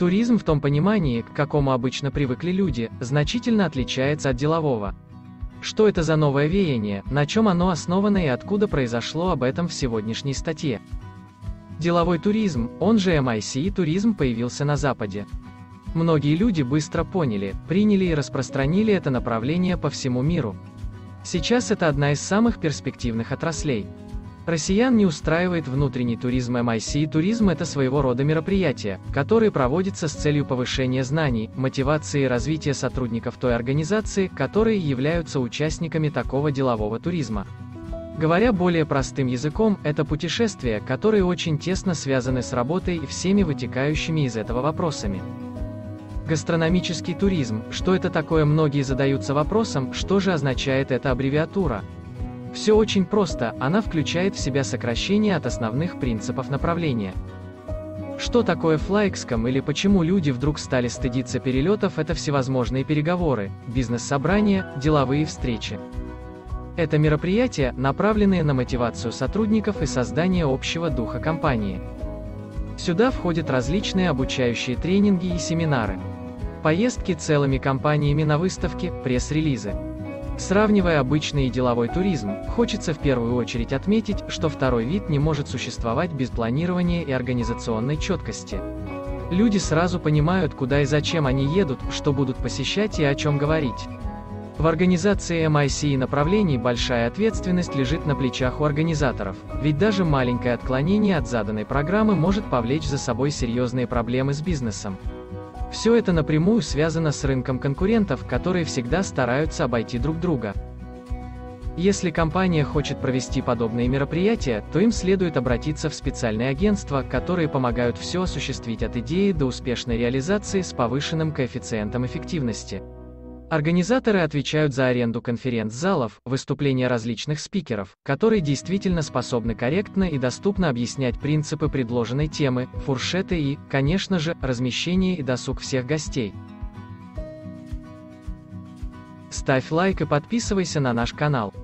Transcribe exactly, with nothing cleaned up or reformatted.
Туризм в том понимании, к какому обычно привыкли люди, значительно отличается от делового. Что это за новое веяние, на чем оно основано и откуда произошло, об этом в сегодняшней статье. Деловой туризм, он же эм ай си туризм, появился на Западе. Многие люди быстро поняли, приняли и распространили это направление по всему миру. Сейчас это одна из самых перспективных отраслей. Россиян не устраивает внутренний туризм. эм ай си туризм – это своего рода мероприятие, которое проводится с целью повышения знаний, мотивации и развития сотрудников той организации, которые являются участниками такого делового туризма. Говоря более простым языком, это путешествия, которые очень тесно связаны с работой и всеми вытекающими из этого вопросами. Гастрономический туризм. Что это такое? Многие задаются вопросом, что же означает эта аббревиатура. Все очень просто, она включает в себя сокращение от основных принципов направления. Что такое флайэкском или почему люди вдруг стали стыдиться перелетов? Это всевозможные переговоры, бизнес-собрания, деловые встречи. Это мероприятия, направленные на мотивацию сотрудников и создание общего духа компании. Сюда входят различные обучающие тренинги и семинары. Поездки целыми компаниями на выставки, пресс-релизы. Сравнивая обычный и деловой туризм, хочется в первую очередь отметить, что второй вид не может существовать без планирования и организационной четкости. Люди сразу понимают, куда и зачем они едут, что будут посещать и о чем говорить. В организации эм ай си направлений большая ответственность лежит на плечах у организаторов, ведь даже маленькое отклонение от заданной программы может повлечь за собой серьезные проблемы с бизнесом. Все это напрямую связано с рынком конкурентов, которые всегда стараются обойти друг друга. Если компания хочет провести подобные мероприятия, то им следует обратиться в специальные агентства, которые помогают все осуществить от идеи до успешной реализации с повышенным коэффициентом эффективности. Организаторы отвечают за аренду конференц-залов, выступления различных спикеров, которые действительно способны корректно и доступно объяснять принципы предложенной темы, фуршеты и, конечно же, размещение и досуг всех гостей. Ставь лайк и подписывайся на наш канал.